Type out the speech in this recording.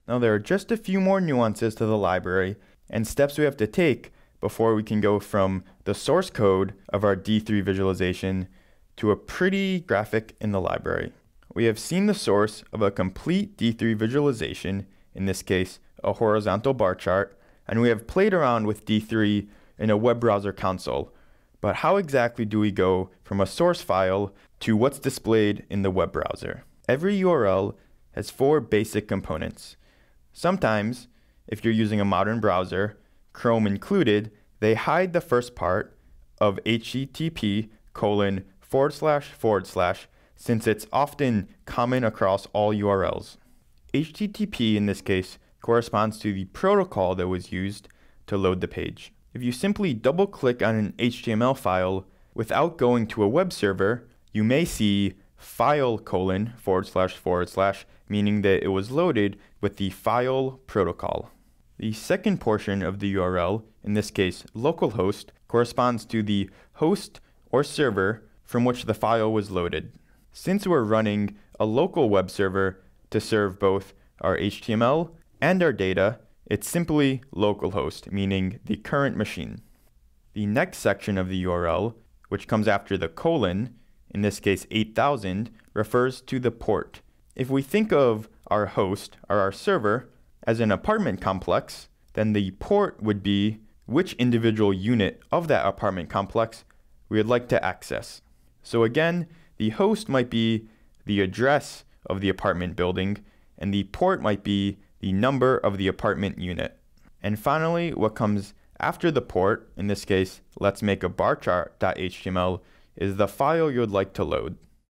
Now there are just a few more nuances to the library and steps we have to take before we can go from the source code of our D3 visualization to a pretty graphic in the library. We have seen the source of a complete D3 visualization, in this case a horizontal bar chart, and we have played around with D3 in a web browser console. But how exactly do we go from a source file to what's displayed in the web browser? Every URL has 4 basic components. Sometimes, if you're using a modern browser, Chrome included, they hide the first part of http:// since it's often common across all URLs. HTTP in this case corresponds to the protocol that was used to load the page. If you simply double-click on an HTML file without going to a web server, you may see file://, meaning that it was loaded with the file protocol. The second portion of the URL, in this case localhost, corresponds to the host or server from which the file was loaded. Since we're running a local web server to serve both our HTML and our data, it's simply localhost, meaning the current machine. The next section of the URL, which comes after the colon, in this case 8000, refers to the port. If we think of our host, or our server, as an apartment complex, then the port would be which individual unit of that apartment complex we would like to access. So again, the host might be the address of the apartment building, and the port might be the number of the apartment unit. And finally, what comes after the port, in this case, let's make a barchart.html, is the file you would like to load.